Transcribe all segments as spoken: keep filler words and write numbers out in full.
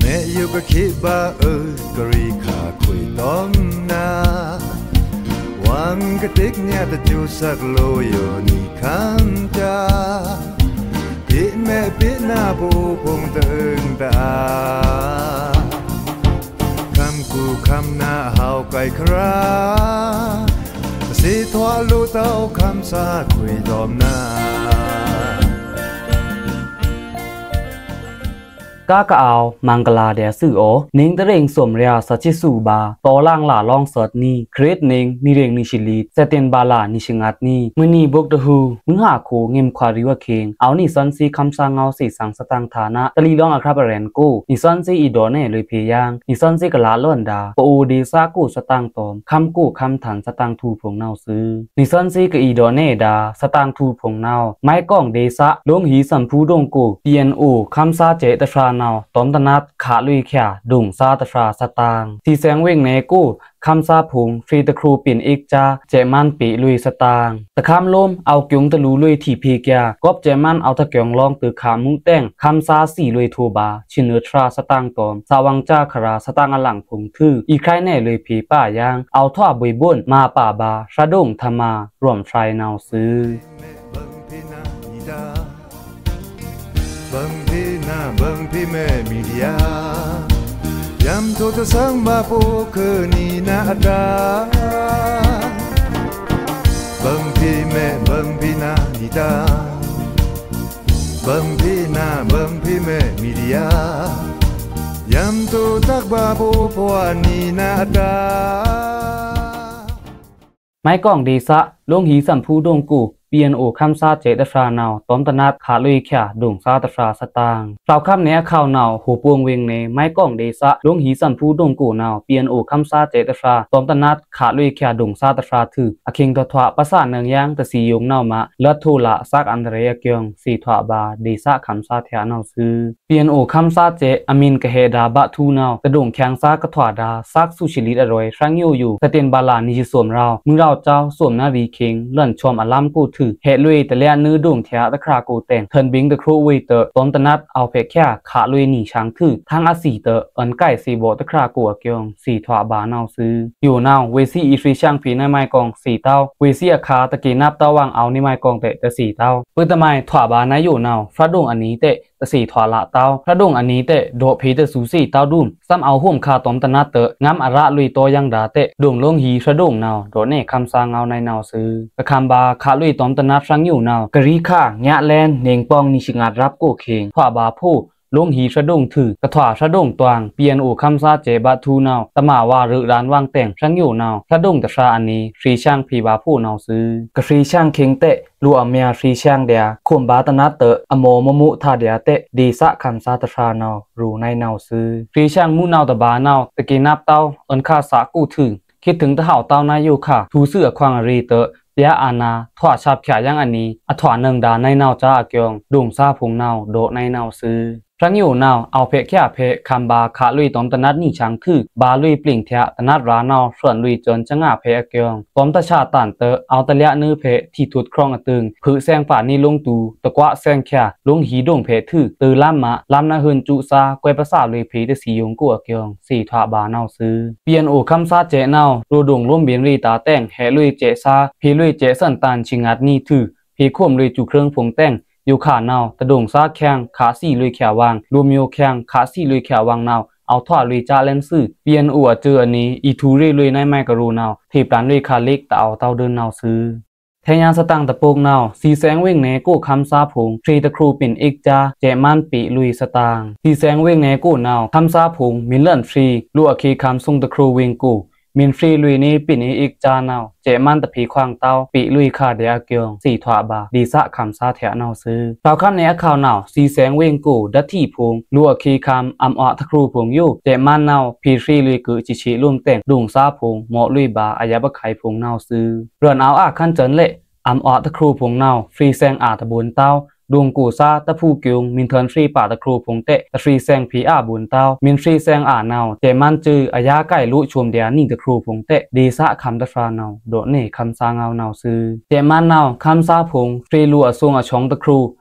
อยู่ก็คิดว่าเออกรีขาคุยต้องนาหวังกระติกเนี่ยแต่จูสักโลอยู่นี่ข้างจ้าพี่แม่พี่หน้าผู้พงตึงตาคำกูคำหน้าเฮาไกลคราสิทว่าลูเต้าคำสาคุยดอมหน้ากากเอามังกลาเดียสื่อโอนิงตะเรงสมเรียสัจิสูบาตอล่างหล่าลองสดนี่เครดนิงนิเรงนิชิลีเซเตนบาลานิชิงัดนี่มือนี่บกดะฮูมึงหาโคเงิมควาริวะเคงเอานี่ซันซีคำสางเงาสีสังสตังฐานะตะลีลองอะครับแรนโกนี่ซันซีอีดอเน่เลยเพยางนี่ซันซีกะลาล้อนดาปอูดีซากูสตังตอมคำกูคำถันสตังทูผงเนาซื้อนี่ซันซีกะอีดอเน่ดาสตังทูผงเนาไม้ก้องเดซะลงหีสันพูดงกู พี เอ็น โอ คำซาเจตชานาตอมตนัดขาลุยแข่ดุงซาตฟราสตางที่แสงเวงเนกูคำซาพุงฟรีตะครูปิ่นอีกจ้าเจมันปีลุยสตางตะคำลมเอาเกียงตะลูลุยที่พีแกกอบเจมันเอาตะเกียงลองตือขามุ้งแต้งคำซาสี่ลุยทูบาชินเนอทราสตางตอมสาวังจ้าคราสตางอลังพุงทื่ออีใครแน่เลยผีป้ายางเอาท่อบุยบุญมาป่าบาระดงธรรมารวมไฟนาวซื้อบังพี่นาบังพี่แม่มีเดียยำทุกทสังมาปูคือนี่นาดาบังพี่แม่บังพี่นาดีดาบังพี่นาบังพี่แม่มีเดียยำทุกทักบาปูปวานี่นาดาไม้กล้องดีซะลงหีสัมพูดงกู พี เอ็น โอ คำซาเจตฟราเนาตอมตนัดขาลุยแข่ดุงซาตฟราสตางสาวคำเนี้ยข่าวเนาหูปวงเวงเนไม้กล้องเดซะลงหีสันพูดงกูเนา พี เอ็น โอ คำซาเจตฟราตอมตนัดขาลุยแข่ดุงซาตฟราถืออคิงตถวะภาษาเนืองยังตะสียงเนามาเลือดทูละซักอันเรียเกียงสีถวะบาเดซะคำซาเทียเนาซื้อ พี เอ็น โอ คำซาเจอมินกะเฮดาบะทูเนาตะดุงแข็งซากะถวะดาซักสุชิลิดอร่อยครั้งอยู่อยู่ตะเตนบาลานิจิสวมเรามือเราเจ้าสวมนาวีคิงเลื่อนชมอลัมกูถือเฮลุยแต่เลียนื้อดุ่งเทียตะครากูเต็งเทินบิงตะครูวีเตอร์ต้นตนัดเอาเพกแค่ขาลุยหนีช้างถือทางอาศีเตอร์อันไก่สีโบตะครากูเกียงสีถวะบาเนาซื้ออยู่เนาเวซี่อีฟรีช่างผีในไม้กองสีเต้าเวซี่อาคาตะกีนับเต้าวางเอาในไม้กองเตะแต่สีเต้าปืนตะไม้ถวะบาในอยู่เนาฟระดงอันนี้เตะแต่สีถวะละเต้าพระดงอันนี้เตะโดผีแต่สูสีเต้าดุ่มซ้ำเอาห่วมคาต้มตนัดเตอง้ำอาระลุยโตยังดาเตะดวงลงหีพระดงเนาโดเน่คำซางเอาในเนาซื้อกระคำบาขาลุยต้มตนัดฟังอยู่เนากรีข้างะแลนเนงปองนิชิงาดรับโกเคงถวะบาผู้ลงหีชะดงถือกระถวะชะดงตวางเปียนอูคำซาเจบะทูเนาตะมาวารึร้านวางแต่งช่างอยู่เนาชะดงตะชาอันนี้ฟรีช่างพีบาผู้เนาซื้อกระฟรีช่างเค็งเตะลัวเมียฟรีช่างเดียข่มบาตนาเตออโมมมุทาเดียเตะดีสะคำซาตะชาเนารูในเนาซื้อฟรีช่างมูเนาตะบาเนาตะกีนับเต้าอันคาสากูถึงคิดถึงตะเห่าเต้านายอยู่ค่ะทูเสือควางรีเตอเปียอานาถวะชาบขยังอันนี้อถวะหนึ่งดาในเนาจ้าเกียงดุงซาพุงเนาโดในเนาซื้อพระอยู่เนาเอาเพแค่เพคำบาขาลุยตอมตนัดนี่ช้างคือบาลุยปลิ่งเทะตนัดราเนาส่วนลุยจนจะง่าเพเกียงตอมตะชาตันเตอเอาตะเลียนื้อเพที่ทุดครองอตึงผือแซงฝ่านี่ลงตูตะกวะแซงแค่ลงหีดงเพถือตือล่ามมาล่ามนาเฮินจุซากวยภาษาลุยเพได้สียงกัวเกียงสี่ถวะบาเนาซื้อเปียนโอคำซาเจเนารูดงร่วมเบียนรีตาแต่งแห่ลุยเจซาพีลุยเจสันตันชิงัดนี่ถือพีข่มลุยจุเครื่องผงแต่งอยู่ขาเนาตะดงซาแข้งขาสี่ลุยแขวางรวมโยแข้งขาสี่ลุยแขวางเนาเอาถวะลุยจ้าเลนซื้อเปียนอัวเจออันนี้อีทูรีลุยในไมกรูเนาทีปลานลุยคาลิกตะเอาเต้าเดินเนาซื้อแทยานสตังตะโปกเนาสีแสงเว่งเนกูคำซาผงทรีตะครูปิ่นอีกจ้าเจมันปีลุยสตางสีแสงเว่งเนกูเนาคำซาผงมิลเลนฟรีลัวคีคำซุงตะครูเวงกูมินฟรีลุยนี้ปินี้อีกจานเอาเจมันตะผีควางเต้าปีลุยคาเดียเกียงสี่ถวะบาดีสะคำซาเถะเนาซื้อสาวคำเนี้ยข่าวเนาสีแสงเวงกูดัตที่พงลัวคีคำอำอตะครูพงอยู่เจมันเนาพีฟรีลุยกือจิชิร่วมแต่งดุงซาพงหมอลุยบาอายะบะไข่พงเนาซื้อเรือนเอาอาขั้นเจินเละอำอตะครูพงเนาฟรีแซงอาตะบุญเต้าดวงกูซาตะผู้เกียงมินเทินฟรีป่าตะครูพงเตะตะฟรีแซงผีอาบุญเต้ามินฟรีแซงอาเนาเจมันจืออายาไก่ลุชวมเดียนี่ตะครูพงเตะดีสะคำตะฟราเนาโดเน่คำซาเงาเนาซื้อเจมันเนาคำซาพงฟรีลัวทรงอชองตะครู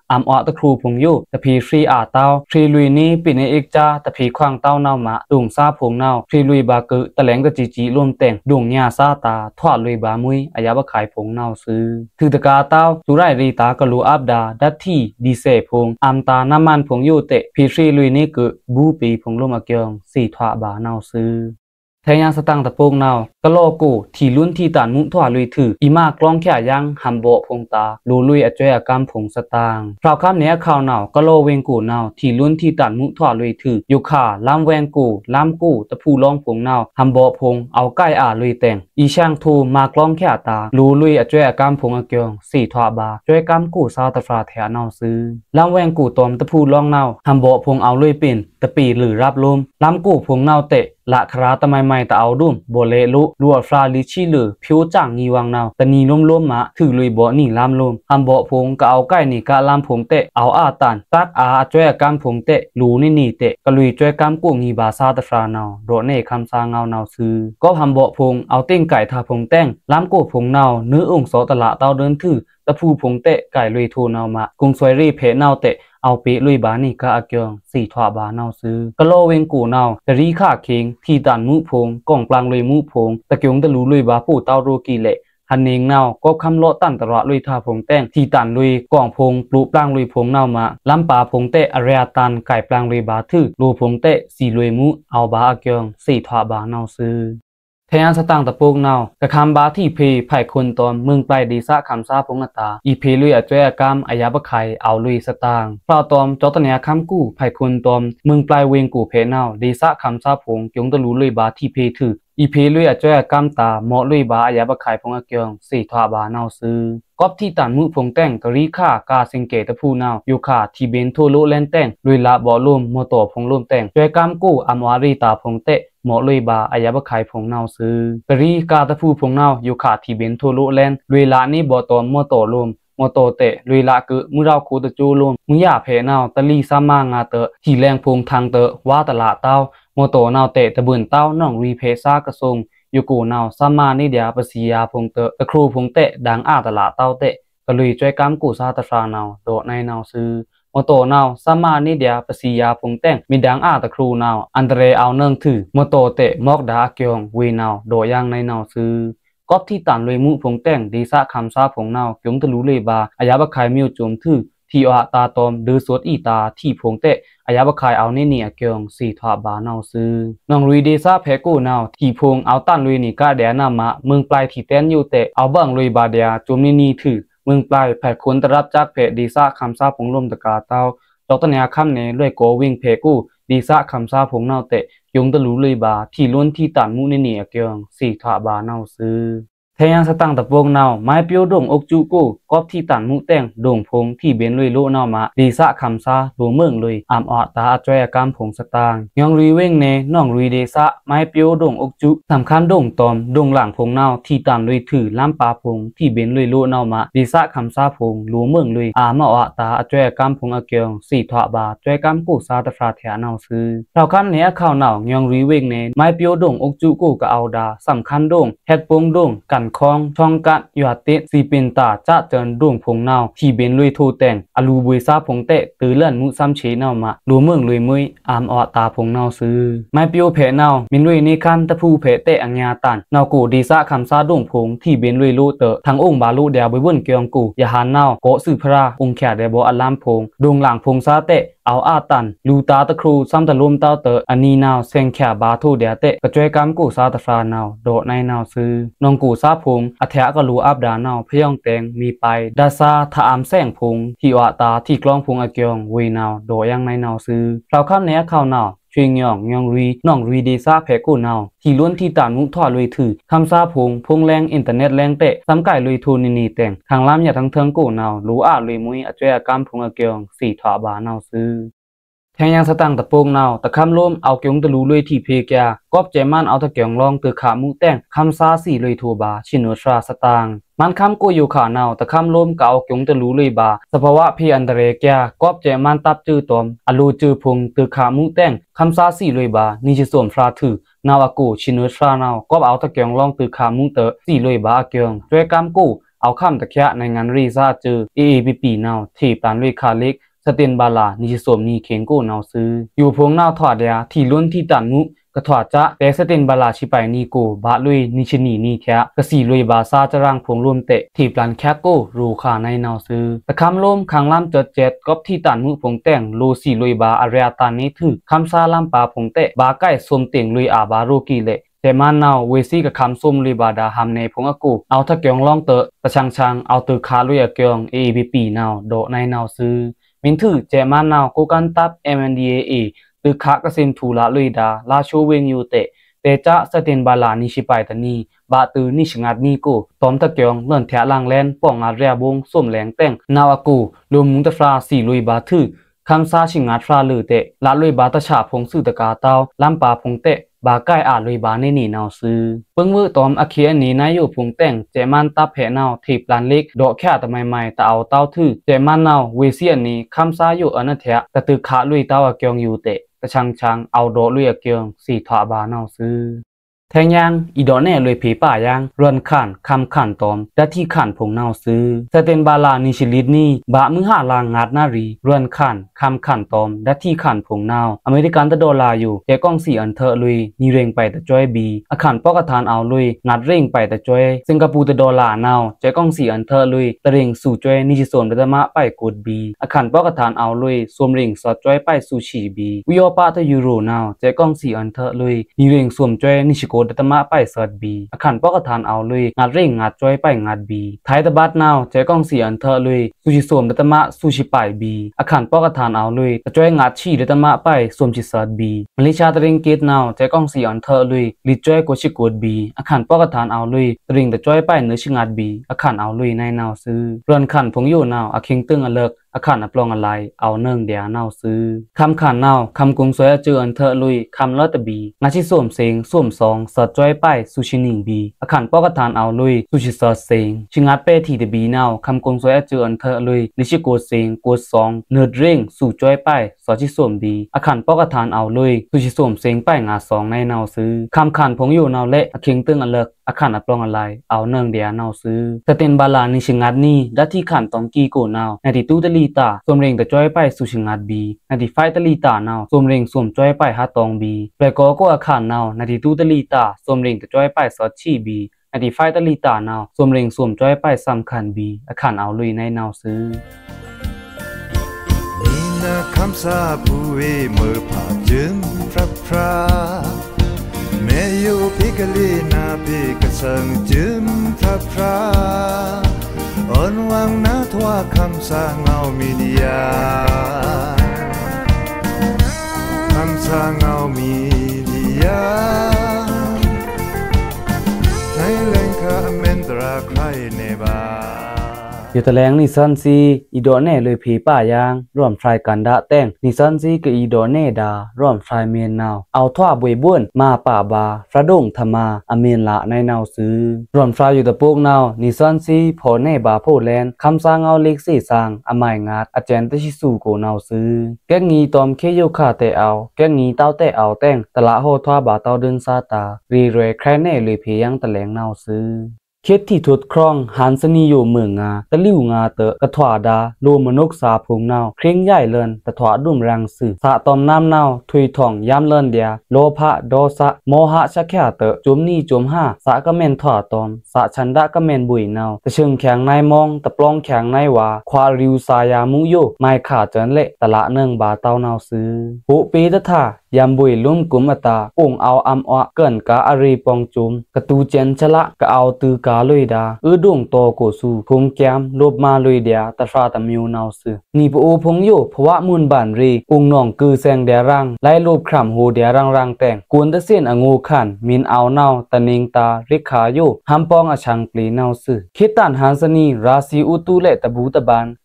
อามอตะครูพงยุตะพีฟรีอาเต้าฟรีลุยนี้ปิดในเอกจ้าตะพีควางเต้าเนามาดุงซาพงเนาฟรีลุยบาเกตะแหลงกะจีจีรวมแต่งดุงญาซาตาทอดลุยบามุยอายาบะขายพงเนาซื้อถือตะกาเต้าจุไรรีตากะลูอับดาดัตที่ดีเซพงอามตาน้ำมันพงยุเตะพีฟรีลุยนี้กะบูปีพงลมอะเกียงสี่ทวาบาเนาซื้อแทยางสตังตะโปงนาวกะโลกูที่ลุ้นที่ตานมุทวาลุยถืออีมากล้องแค่ยังหัมโบพงตาลูลุยอจอยกรรมผงสตางพราวค่ำเนี้ยข่าวนาวกะโลเวงกูนาวที่ลุ้นที่ตานมุทวาลุยถืออยู่ขาล้ำแวงกูล้ำกูตะพูร้องผงนาวหัมโบพงเอาใกล้อาลุยแต่งอีช่างทูมากล้องแค่ตาลูลุยอจอยกรรมผงอเกียงสี่ทวาบาจอยกรรมกูซาตะฟราแถนาวซื้อล้ำแวงกูตอมตะพูร้องนาวหัมโบพงเอาลุยปิ่นตะปีหรือรับลมล้ำกูพงนาวเตะละคราตะไมไมตะเอาดุมโบเลลุรัวฟราลิชิลือผิวจ่างงีวังนาวตะนีล้มล้มมาถือลุยบ่นี่ลามลมฮัมบ่พงกะเอาใกล้นี่กะลามผงเตะเอาอาตันตักอาจ้วยกำผงเตะลูนี่นี่เตะกะลุยจ้วยกำกูงีบาซาตะฟรานาวโดเนคำซาเงานาวซื้อก็ฮัมบ่พงเอาติ้งไก่ทาผงแต้งลามกูพงนาวเนื้อองค์โสตะละเต้าเดินถือตะพูผงเตะไก่ลุยทูนาวมากุงสวยรีเพนาวเตะเอาปีลุยบานี่กะอาเกียงสี่ทวาบานาวซื้อกะโลเวงกูนาวตะรีค่าเคิงที่ตันมุพงกองปลางลุยมุพงตะเกียงตะลูลุยบาผู้เต้าโรกีเละฮันเนงนาวก็คำโลตันตระลุยทาพงแต้งที่ตันลุยกองพงปลุปลางลุยพงนาวมาลำปาพงเตะอเรียตันไก่ปลางลุยบาทือลูพงเตะสีลุยมุเอาบาอาเกียงสี่ทวาบานาวซื้อแทนสตางตะโปกนาวกะคำบาที่เพไผ่คนตอมเมืองปลายดีซะคำซาพงตาอีเพลุยอจวยกรรมอายาบะไข่เอาลุยสตางเปล่าตอมจอตเนียคำกู้ไผ่คนตอมเมืองปลายเวงกูเพนาวดีซะคำซาพงยงตะลุลุยบาที่เพถืออีเพลุยอจวยกรรมตาเหมาะลุยบาอายาบะไข่พงอเกียงสี่ทวาบานาวซื้อกอบที่ตันมุพงแต้งกะรีค่ากาเซงเกตะพูนาวอยู่ขาทีเบนโทโลแลนแต้งลุยละบ่อลมโมโตพงลมแต้งจวยกรรมกู้อมวารีตาพงเตะหมอลุยบาอายาบะไข่พงนาวซื้อกะรีกาตะพูพงนาวอยู่ขาทีเบนโทโลแลนลุยละนี่บ่อตอมโมโตลมโมโตเตะลุยละกึมุเราคูตะจูลมมุยาเพนาวตะลีซามางาเตะที่แรงพงทางเตะว่าตะละเต้าโมโตนาวเตะตะบืนเต้าน้องรีเพซากะทรงอยู่กูนาวซามานี่เดียปะสียาพงเตะตะครูพงเตะดังอาตะละเต้าเตะกะลุยจ้วยกำกูซาตะฟรานาวโดในนาวซื้อโมโตนาวสามานิเดียปสียาพงแต้งมีดังอาตะครูนาวอันเดรเอาเนื่องถือโมโตเตะมอกดาเกียงวีนาวโดยังในนาวซื้อกอบที่ตันเลยมุพงแต้งดีซะคำซาพงนาวยงตะลุเลยบาอายาบะไข่มิวจุมถือที่อาตาตอมดือสวดอีตาที่พงเตะอายาบะไข่เอานี่นี่เกียงสี่ทวาบานาวซื้อน้องลุยเดซาเพกูนาวที่พงเอาตันลุยนี่กะเดียนามะเมืองปลายที่เต้นอยู่เตะเอาบังลุยบาเดียจุมนี่นี่ถือเมืองปลายแผ่คนตรับจากเพดีซาคำซาพงลมตะกาเต้าจอกตะเนียคำเนด้วยโกวิ่งเพกูดีซาคำซาพงนาวเตะยงตะลุเลยบาที่ล้วนที่ตันมุนี่นี่เกียงสี่ทวาบานาวซื้อแทยังสตังตะโปงนาวไม้เปียวดงอกจูกูกอบที่ตันมุแต้งดงพงที่เบนลุยโลนาวมาดีซะคำซาดูเมืองลุยอามอตาจอยกรรมผงสตางยองรีเว้งเนน้องรีเดซะไม้เปียวดงอกจูสำคัญดงตอมดงหลังพงนาวที่ตันลุยถือล้ำปาพงที่เบนลุยโลนาวมาดีซะคำซาพงดูเมืองลุยอามอตาจอยกรรมผงอเกียงสี่ทวาบาจอยกรรมกูซาตะฟราแถนาวซื้อเราคำเนี้ยข่าวนาวยองรีเว้งเนไม้เปียวดงอกจูกูกะเอาดาสำคัญดงเฮ็ดปงดงกันคองช่องกัดอยู่อาติสีเป็นตาจะเจินดวงพงนาวที่เบนลุยทูแต่งอลูบุยซาพงเตะตือเลื่อนมุซ้ำเชนาวมาลูเมืองลุยมุยอามอตาพงนาวซื้อไม่เปียวเพนาวมินลุยนี่คันตะพูเพเตะอัญญาตันนาวกูดีซาคำซาดวงพงที่เบนลุยลูเตอทั้งองค์บาลูเดียบบุ่นเกียงกูยาหานาวโกสือพระองค์แขกเดบออัลลามพงดวงหลังพงซาเตะเอาอาตันลูตาตะครูซ้ำตะลุมเต้าเตออันนี้นาวเซงแขบาทูเดียเตะกระจวยกำกูซาตะฟรานาวโดในนาวซื้อน้องกูซาพงอัฐะก็รู้อับดานาวพยองแตงมีไปดาซาทาอามแสงพงที่วาตาที่กล้องพงอเกียงวีนาวโดยังในนาวซื้อเราข้ามเนี้ยข้าวนาวช่วยยองยองรีน้องรีเดซาเพกูนาวที่ล้วนที่ตานมุทอลุยถือคำซาพงพงแรงอินเทอร์เน็ตแรงเตะซ้ำไก่ลุยทูนินีแต่งทางล้ำอย่าทั้งเทิงกูนาวรู้อาลุยมุยอจวยกรรมพงอเกียงสี่ทวาบานาวซื้อแทงยังสตังตะโปงนาวตะคำล้มเอาเกียงตะลุลุยที่เพกยากอบเจมันเอาตะเกียงลองตือขามุแต่งคำซาสี่ลุยทัวบาชินวชราสตางมันคำกูอยู่ขานาวตะคำล้มก็เอาเกียงตะลุลุยบาสภาวะพีอันเดเรกยากอบเจมันตับจื้อตอมอลูจื้อพงตือขามุแต่งคำซาสี่ลุยบานิจิสวมฟราถือนาวกูชินวชรานาวกอบเอาตะเกียงลองตือขามุเตอสี่ลุยบาเกียงจวยกำกูเอาข้ามตะแคะในงานรีซาเจอเอเอปีปีนาวที่ปานลุยคาเล็กสเตนบาลานิชิสมนีเข็งโกนาวซื้ออยู่พงนาวถอดยาที่ล้นที่ตันมุกระถอดจะแต่สเตนบาลาชิไปนีโกบาลุยนิชนีนีแคะกะสีลุยบาซาจะร่างพงรวมเตะที่ปานแคะโกรูคาในนาวซื้อตะคำลมขังล่ำจดเจ็ดกอบที่ตันมุพงแต่งโลสีลุยบาอาเรียตานี้ถือคำซาล่ำปาพงเตะบาใกล้สมเตียงลุยอาบาโรกีเละแต่มันนาวเวซี่กับคำส้มลีบาดาฮัมเนพงอกูเอาถ้าเกียงล่องเตอะประชังชังเอาตือคาลุยเกียงเอบีปีนาวโดในนาวซื้อมินถือเจมันนาวกูกันตับ เอ็ม เอ็น ดี เอ เอ ตือคากระสินทูละลุยดาลาโชเวงยูเตเตจะสเตนบาลานิชิไปตานีบาตือนิชงัดนีกูตอมตะเกียงเลื่อนแถลังแลนป้องอาเรียบงส้มแหลงแต่งนาวกูลุมมุงตะฟราสีลุยบาถือคำซาชิงัดฟราลือเตละลุยบาตะฉาพงสื่อตะกาเต้าลำปาพงเตบาใกล้อาลุยบาในนี่นาวซื้อเปิ้งมือตอมอเคียนีนายอยู่พงแต่งเจมันตับแผนาวทีปลานเล็กดอกแค่ตะไมใหม่ตะเอาเต้าถือเจมันนาวเวเซียนนี้คำซาอยู่อันเถะตะตึกขาลุยเต้าอเกียงอยู่เตกระชังชังเอาดอกลุยอเกียงสีถาบานาวซื้อแทงยางอีดอแน่เลยผีป่ายางรวนขันคำขันตอมและที่ขันผงนาวซื้อสเตนบาลานิชิลิดนี่บะมือหาลางงัดนารีรวนขันคำขันตอมและที่ขันผงนาวอเมริกันตะดอลาอยู่แกก้องสี่อันเถอะลุยนีเร่งไปแต่จ้อยบีอาขันปอกทานเอาลุยงัดเร่งไปแต่จ้อยสิงคโปร์ตะดอลานาวแกก้องสี่อันเถอะลุยตะเร่งสู่จ้อยนิชิโซนเบตมะไปกดบีอาขันปอกทานเอาลุยสวมเร่งสอดจ้อยไปสู่ฉีบีวิโอปาตะยูโรนาวแกก้องสี่อันเถอะลุยนีเร่งสวมจ้อยนิชิโกเบตมะไปเสิร์ชบีอาขันปอกทานเอาลุยงัดเร่งงัดจ้อยไปงัดบีไทยตะบัดนาวแจกองเสียอันเถอะลุยสุชิสวมเดตมะสุชิไปบีอาขันปอกทานเอาลุยตะจ้อยงัดชีเดตมะไปสวมชิเสิร์ชบีมลิชาตะริงเกตนาวแจกองเสียอันเถอะลุยลิจ้อยกชิกดบีอาขันปอกทานเอาลุยตริงตะจ้อยไปเนื้อชิงัดบีอาขันเอาลุยในนาวซื้อรวนขันพงอยู่นาวอาคิงตึงอเลิกอาขันอปลองอะไรเอาเนื่องเดียนาวซื้อคำขันนาวคำกงสวยจืออันเถอะลุยคำเลตบีงาชิสวมเซงสวมซองสอดจ้อยไปสุชินิงบีอาขันปอกทานเอาลุยสุชิเสิร์ชเซงชิงัดเป้ทีเดบีนาวคำกงสวยจืออันเถอะลุยลิชิโกเซงโกซองเนื้อเร่งสู่จ้อยไปสอดชิสวมบีอาขันปอกทานเอาลุยสุชิสวมเซงไปงาสองในนาวซื้อคำขันพงอยู่นาวเละอาคิงตึงอเลิกอาขันอปลองอะไรเอาเนื่องเดียนาวซื้อสเตนบาลานิชิงัดนี่ดัที่ขันตองกีโกนาวในที่ตู้ตะลีตาสวมเร่งตะจ้อยไปสุชิงัดบีในที่ไฟตะลีตานาวสวมเร่งสวมจ้อยไปหาตองบีแปลก็ก็อาขันนาวในที่ตู้ตะลีตาสวมเร่งตะจ้อยไปสอดชีบีในที่ไฟตะลีตานาวสวมเร่งสวมจ้อยไปสำคัญบีอาขันเอาลุยในนาวซื้อนี่นะคำสาปูเอเมื่อผ่าจึงพระพระเมยูพิกลีนาพิกสังจึงพระพระอ่อนวางนาทว่าคำสาเงามีนิยาคำสาเงามีนิยาในแหล่งข้าเมนตราใครในบ้าอยู่ตะแลงนิสันซีอีดอแน่เลยผีป่ายางร่วมทรายกันดะแต่งนิสันซีกับอีดอแน่ดาร่วมทรายเมียนนาวเอาท่าบวยบ้วนมาป่าบาฟระดงธรรมาอเมียนละในนาวซื้อร่วมทรายอยู่ตะโปกนาวนิสันซีพอแน่บาโพแลนคำสร้างเอาเล็กสี่สร้างอมายงาดอาจารย์ตชิสูโกนาวซื้อแก้งีตอมเคโยคาเตเอาแก้งีเต้าเตเอาแต่งตะละโหท่าบาเต้าเดินซาตารีเรใครแน่เลยผียังตะแลงนาวซื้อเคสที่ทดครองหันสนีอยู่เมืองงาตะลิ่วงาเตะกระถวาดาโลมนกสาพงนาวเคร่งใหญ่เลินตะถวาดุมรังสื่อสะตอมน้ำนาวทุยทองยามเลินเดียโลภะโดสะโมหะชักแค่เตะจุมนี่จุมห้าสะก็เมนถวาตอมสะชันดะก็เมนบุยนาวตะเชิงแข็งในมองตะปลองแข็งในวาควาริวสายามุโยไม่ขาดเจินเละตะละเนื่องบาเต้านาวซื้อปุปีตะท่ายามบุยลุ่มกุมอตาปุ่งเอาอำอเกินกาอารีปองจุมกระตูเจนชละก็เอาตือกาลุยดาอือดุงโตโกสูพงแกมลบมาลุยเดียตะฟราตะมิวนาวสือนี่ปโอพงโยภวะมุนบานรีองนองคือแสงเดียรังไล่รูปคร่ำโหเดียรังรังแต่งกวนตะเส้นองูขันมินเอาเนาตะนิงตาริขาโยหัมปองอชังปลีนาวสือคิดตันหันสนีราศีอุตุเลตะบูตะบาน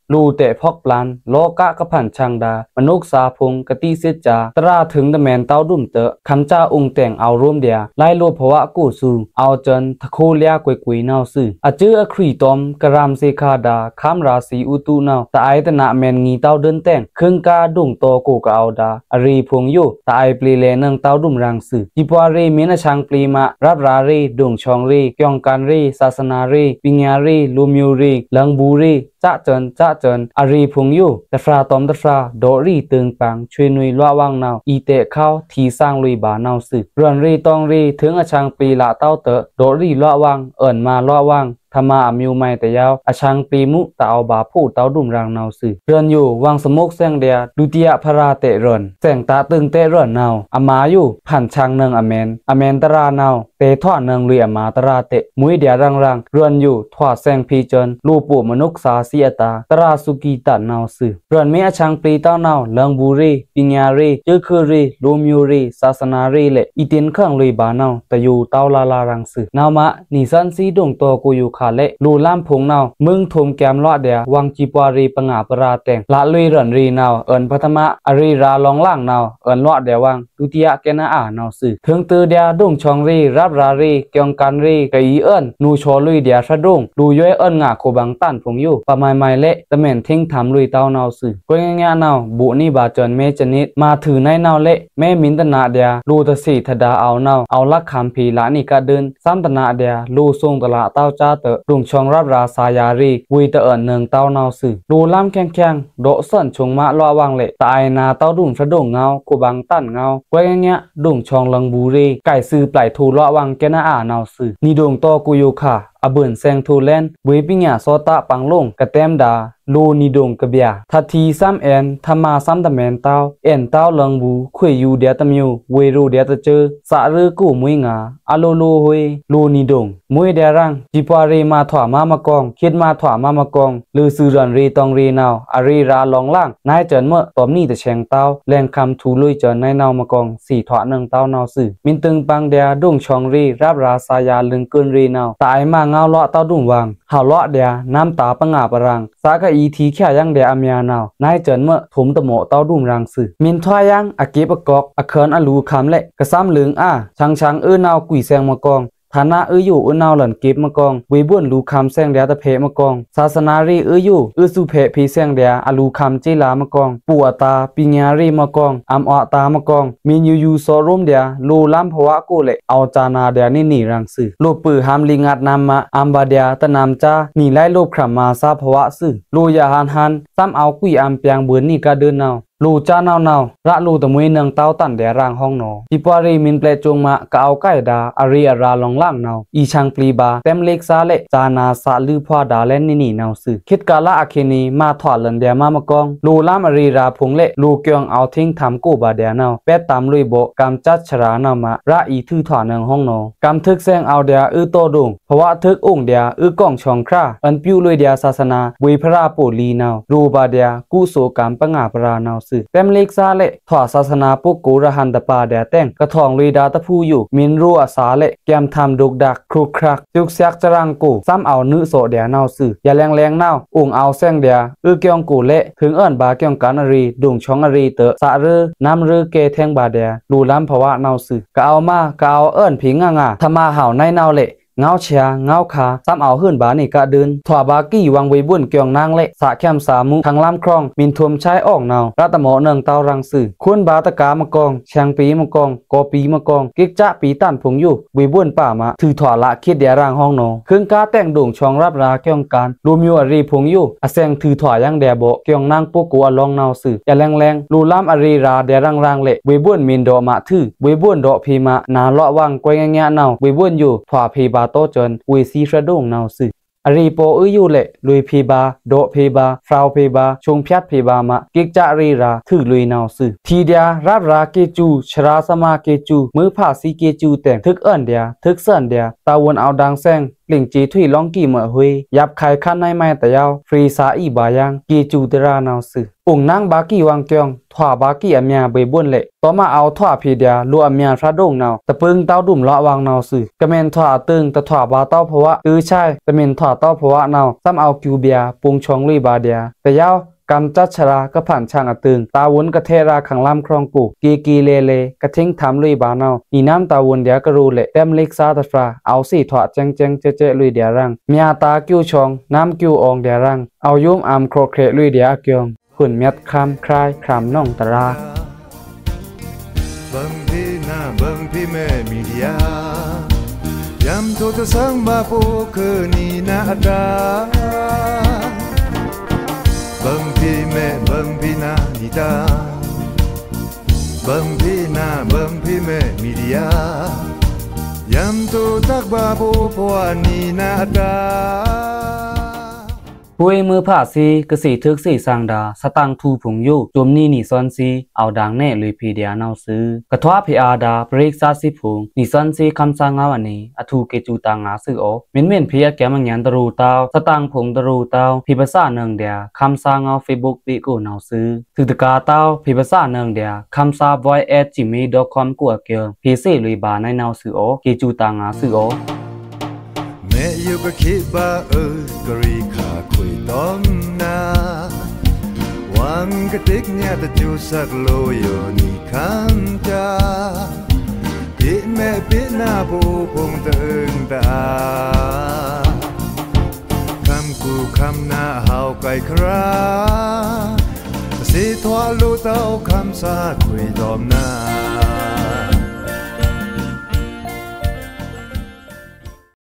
ลูเตะพอกปลานโลกะกะผันชังดามนุกสาพงกะติเสจาตราถึงตะแมนเต้าดุ่มเตะคำจ้าองแต่งเอาร่วมเดียไล่โลภวะกูสูเอาจนทะโคเลียกวยกุยนาวซื่ออาจื้ออครีตอมกะรามเซคาดาคำราศีอุตุนาวตะไอตะนะแมนงีเต้าเดินแต่งครึ่งกาดุ่งโตกูกะเอาดาอรีพงอยู่ตะไอปลีเลนังเต้าดุ่มรังซื่อจิปวารีมินะชังปลีมารับรารีดุ่งชองรีกยองกันรีศาสนารีปิญญารีลูมิวรีลังบูรีจ้าเจินจ้าเจินอรีพงอยู่ตะฟราตอมตะฟราโดรีตึงปังช่วยนุยละวังนาวอีเตะเข้าทีสร้างลุยบานาวสึกเรือนรีตองรีถึงอชังปีละเต้าเตะโดรีละวังเอิญมาละวังธรรมาอมิวไม่แต่ยาวอชังปีมุตะเอาบาผู้เต้าดุมรังนาวสึเรือนอยู่วังสมุกแสงเดียดุติยพระเตเรือนแสงตาตึงเตเรือนนาวอมาอยู่ผ่านชังเนืองอเมนอเมนตรานาวเตทอดเนืองเรียมาตราเตมุยเดียรังรังเรือนอยู่ทอดแสงพีเจินลูปูมนุกสาเสียตาตราสุกีตัดนาวสึเรือนมีอชังปีเต้านาวเลิงบุรีปิญญารีจื้อคือรีลูมิวรีศาสนารีเลอีตินเครื่องลุยบานาวตะอยู่เต้าลาลารังสึนาวมะนิสันสีดงโตกูอยู่ขาเลลูลามพงนาวมึงทมแกมลอดเดียวังจีปวารีปงาปราแตงละลุยเรือนรีนาวเอิญพัทมะอรีราลองล่างนาวเอิญลอดเดียวังดุติยะแกนาอานาวสึถึงตือเดียดุงชองรีรับรารีเกียงกันรีกะอีเอิญนูโชลุยเดียสะดุงดูย้อยเอิญงาโคบังตันพงอยู่ปะไมไมเละตะเมนทิ้งทำลุยเต้านาวสึกวยง่ายๆนาวบุนี่บาจนเมจนิดมาถือในนาวเละแม่มินตนาเดียลูตะสีทดาเอานาวเอาลักคำพีละนี่กะเดินซ้ำตนาเดียลูทรงตละเต้าจ้าเตะดุงชองรับราสายารีวุยเตเอิญเนืองเต้านาวสึลูล่ำแข็งแข็งโดส่วนชงมะลอวังเละตายนาเต้าดุงสะดุงเงาโคบังตันเงากวยง่ายๆดุงชองลังบูรีไก่ซื้อปลายทูลอวังแกนาอานาวสึนี่ดงโตกุยูค่ะอเบินแซงทูแลนเวปิญญาโซตะปังลงกะแตมดาลูนิดงกะเบียทัทีซ้ำแอนธรรมาซ้ำตะแมนเต้าแอนเต้าเลิงบูคุยอยู่เดียตะมิวเวรูเดียตะเจอสะรือกูมุยงาอะโลโลฮวยลูนิดงมุยเดียรังจิปวารีมาถวามามากองคิดมาถวามามากองลือซือรันรีตองรีนาวอารีราลองล่างนายเจินเมื่อตอมนี่ตะแชงเต้าแรงคำทูลุยเจินในนาวมากองสี่ถวหนึ่งเต้านาวสื่อมินตึงปังเดียดุงชองรีรับราสายาลึงเกินรีนาวตายมาเงาเลาะเต้าดุงวังหาเลาะเดียน้ำตาปะงาปะรังสากะอีทีแค่ยังเดียอเมียนาวนายเจินเมื่อถมตะโมเต้าดุมรังสื่อมินทวายังอาเก็บอากอกอาเคินอลูคำเละกระซ้ำเหลืองอ้าชังชังเอื้อนาวกุยแซงมากองฐานะเอื้ออยู่เอื้อนาวหล่นเก็บมากองเวบุนลูคำแซงเดียตะเพมากองศาสนารีเอื้ออยู่เอื้อสุเพพีแซงเดียอลูคำเจลามากองปัวตาปิญญารีมากองอัมอตามากองมียูยูโซร่มเดียลูล้ำภวะกูเละเอาจานาเดียนี่หนีรังสื่อลูปือหามลิงัดนำมาอัมบาเดียตะนำจ้าหนีไล่ลูกขรมาซาภวะสื่อลูยาหันหันซ้ำเอากุยอัมเปียงเบือนนี่กะเดินนาวลูจ้านาวนาระลูตะมวยเนืองเต้าตันเดียร่างห้องนอจิปวารีมินเปลจงมะกะเอาไก่ดาอารีอาราลองล่างนาวอีชังปลีบาเต็มเล็กซาเละจานาสาลือพวาดาเล่นนี่นี่นาวสื่อคิดกาละอาเคนีมาถอดหลันเดียมามากองลูล้ำอารีราพงเละลูเกียงเอาทิ้งทำกูบาเดียนาวเป็ดตามลุยโบกำจัดชรานาวมะระอีทื่อถอเนืองห้องนอกำทึกแซงเอาเดียอื้อโตดุงเพราะว่าทึกองเดียอื้อกองชองคราอันปิ้วลุยเดียศาสนาวิพระปูลีนาวรูบาเดียกู้โสกำปะงาปรานาวสื่อเต็มเล็กซาเละถอดศาสนาปุกกูระหันตะปาเดียแต้งกระทองลุยดาตะพูอยู่มินรัวสาเละแกมทำดุกดักครุกครักจุกเสียกจรังกูซ้ำเอานื้อโสเดียนาวสื่ออย่าแรงแรงนาวองเอาแซงเดียอื้อเกียงกูเละถึงเอิ้นบาเกียงกันอรีดุงชองอรีเตอะสะรือน้ำรือเกแทงบาเดียดูล้ำภาวะนาวสื่อกะเอามากะเอาเอิ้นผิงง่างาธรรมาเห่าในนาวเละเงาเชียเงาขาซ้ำเอาหื่นบานี่กะเดินถวบากี้วังไว้บุ่นเกียงนางเละสะแคมสามุทางลำครองมินทวมใช้ออกนาวรัตโมเนืองเตารังสื่อคุณบาตะกามากองแชงปีมากองกอปีมากองกิกจะปีตันพงอยู่ไว้บุ่นป่ามาถือถอละคิดเดียร่างห้องนอเครื่องกาแต่งโด่งชองรับราเกียงการรูมิวอรีพงอยู่อแซงถือถอยังเดียโบเกียงนางปุกกัวลองนาวสื่ออย่าแรงแรงรูล้ำอรีราเดียรังรังเละไว้บุ่นมินโดมาถือไว้บุ่นโดพีมานาเลาะวังกวยง่ายๆนาวไว้บุ่นอยู่ถอพีบาโตจนซีฟระดงนาวสื่ออรีโปอื้ออยู่เละลุยพีบาโดพีบาฟราวพีบาชงพิยัดพีบามะกิกจารีราถือลุยนาวสื่อทีเดียรับราเกจูชราสมาเกจูมือผ่าซีเกจูแต่งทึกเอิ้นเดียทึกเสินเดียตาวนเอาดังแซงหลิงจีถุยล่องกี่เหมือหุยยับไข่ขั้นในไม้แต่ยาวฟรีซาอีบายังกีจูเตรานาวสือปุ่งนางบากี้วางเกียงถว่าบากี้อเมียเบยบุนเละต่อมาเอาถว่าพีเดียลัวอเมียพระดงนาวตะปึงเต้าดุ่มเลาะวางนาวสือกระเมนถว่าตึงตะถว่าบาเต้าภวะตื้อใช่ตะเมนถว่าเต้าภวะนาวซ้ำเอาคิวเบียปุงชองลุยบาเดียแต่ยาวกำจัดชราก็ผ่านช่างอตึงตาวุนกระเทราขังลำครองกูกีกีเลเลกระทิ้งทำลุยบานาวนีน้ำตาวุนเดียกรูเละเต็มเล็กซาตะฟราเอาสี่ถอดเจงเจงเจเจลุยเดียรังเมียตากิ้วชองน้ำกิ้วอองเดียรังเอายุ่มอามโครเครลุยเดียเกียงขุนเม็ดคำคลายคำน่องตราบังพี่นาบังพี่แม่มีเดียยำตัวจะสังบาปูคือนีนาดาบังพี่แม่บังพี่นานิดาบังพี่นาบังพี่แม่มีเดียยำตัวตักบาปูพวานีนาดาปุยมือผ่าซีกระสีทึกสีสางดาสตังทูผงยูจมนี่นี่ซอนซีเอาดังแน่ลุยพีเดียนาวซื้อกระทว่าพีอาดาเบรกซาซีผงนี่ซอนซีคำสางาวันนี้อทูเกจูตางาซื้อโอเมนเมนพียแกมังยันตรูเตาสตังผงตรูเตาพีภาษาเนืองเดียคำสางาเฟซบุ๊กปีกูนาวซื้อถึกตะกาเตาพีภาษาเนืองเดียคำสาบอยแอดจิมมี่ดอทคอมกัวเกียวพีซีลุยบาในนาวซื้อโอเกจูตางาซื้อโอแม่อยู่ก็คิดว่าเออกรีขาคุยต้มนาวังกระติกเนี่ยแต่จูสักโลโยนี่คันจาพี่แม่พี่หน้าผู้คงตึงตาคำกูคำหน้าเฮาไกลคราสิทว่าลูเต้าคำสาคุยต้มนา